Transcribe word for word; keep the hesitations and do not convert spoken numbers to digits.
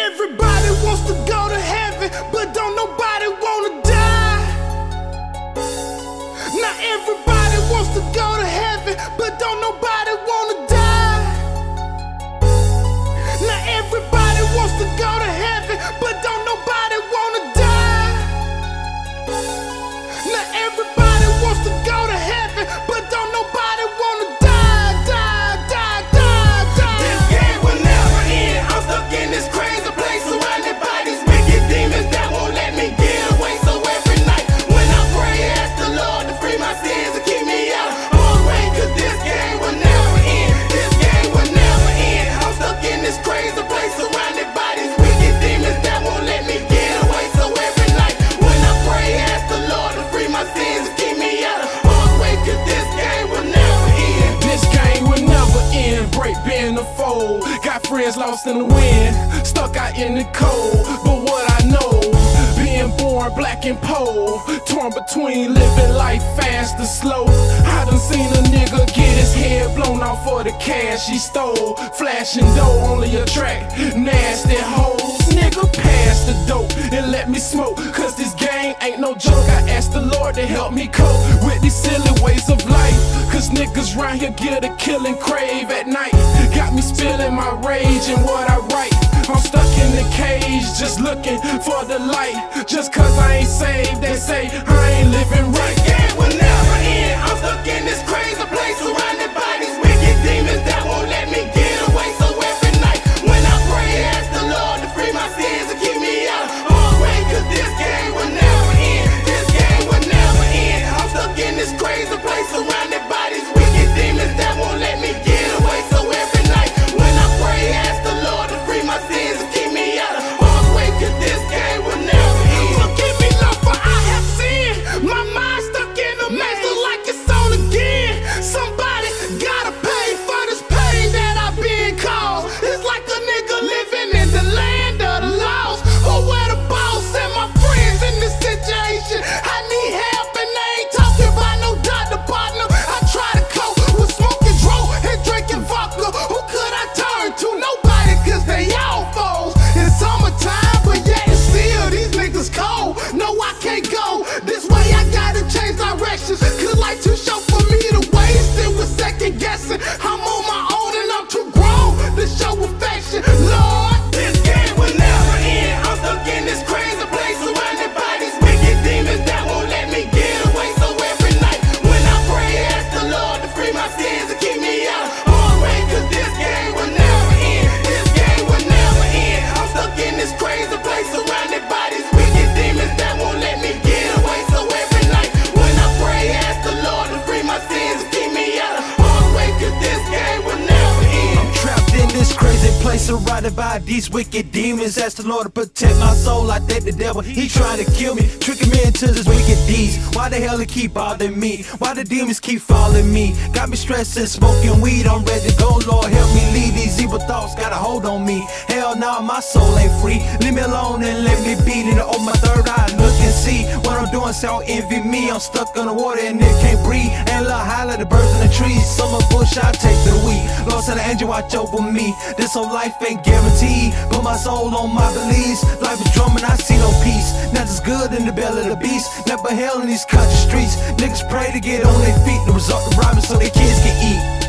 everybody wants to go to heaven, but don't nobody wanna die. Not everybody wants to go to heaven, but don't nobody wanna die. Not everybody wants to go to heaven, but don't nobody wanna die. Not everybody wants to go to heaven, but don't nobody wanna die, die, die, die, die. This game will never end. I'm stuck in this crazy place, surrounded by these wicked demons that won't let me get away. So every night when I pray, I ask the Lord to free my sins and keep me out of harm's way, cause this game will never end. This game will never end. I'm stuck in this crazy place, surrounded by these wicked demons that won't let me get away. So every night when I pray, I ask the Lord to free my sins and keep me out of harm's way, cause this game will never end. This game will never end. Break being a foe. Got friends lost in the wind, stuck out in the cold. But what I know, being born black and poor, torn between living life fast and slow. I done seen a nigga get his head blown off for the cash he stole. Flashing dough only attract nasty hoes. Nigga, pass the dope and let me smoke, cause this game ain't no joke. I asked the Lord to help me cope with these silly ways of life, cause niggas round here get a killing crave at night. Got me spilling my rage and what I write. I'm stuck in the cage just looking for the light. Just cause I ain't saved, they say I ain't living right. This game will never end. I'm stuck in this crazy place, surrounded by these wicked demons that won't let me get away. So every night when I pray, I ask the Lord to free my sins and keep me out of harm's way, cause this game will never end. This game will never end. I'm stuck in this crazy place, surrounded by these wicked demons that won't let me get away. So every night when I pray, I ask the Lord to free my sins and keep me out of harm's way, cause this game will never end. Forgive me, Lord, for I have sinned. My mind stuck in a mess, look like it's on again. Somebody gotta pay for this pain that I've been caused. It's like a nigga living in the land of the lost. But where the boss and my friends in this situation? I need help and they ain't talking about no doctor partner. I try to cope with smoking dro and drinking vodka. Who could I turn to? Nobody, cause they all foes. It's summertime, but yet it's still these niggas cold. No, I can't go this way, I gotta change directions, cause life too short for me to waste it with second guessing. I'm on my own and I'm too grown to show affection, Lord. This game will never end. I'm stuck in this crazy place, surrounded by these wicked demons that won't let me get away. So every night when I pray, I ask the Lord to free my sins and keep me out of harm's way, cause this game will never end. This game will never end. I'm stuck in this crazy place, surrounded by these wicked demons that won't let me get away. So every night when I pray, I ask the Lord to free my sins and keep me out of harm's way, cause this game will never end. I'm trapped in this crazy place, surrounded by these wicked demons. Ask the Lord to protect my soul. I think the devil, he trying to kill me, tricking me into this wicked deeds. Why the hell he keep bothering me? Why the demons keep following me? Got me stressing, smoking weed, I'm ready to go. Lord, help me leave these evil thoughts, got a hold on me. Hell nah, my soul ain't free. Leave me alone and let me be. Then open my third eye, look and see what I'm doing, so don't envy me. I'm stuck on the water and it can't breathe. And look, holler the birds in the trees. Summer bush, I take the weed. Lord said the angel watch over me. This whole life ain't guaranteed. Put my soul on my beliefs. Life is drumming, I see no peace. Nothing's good in the belly of the beast. Never hell in these country streets. Niggas pray to get on their feet. The result of robbing so their kids can eat.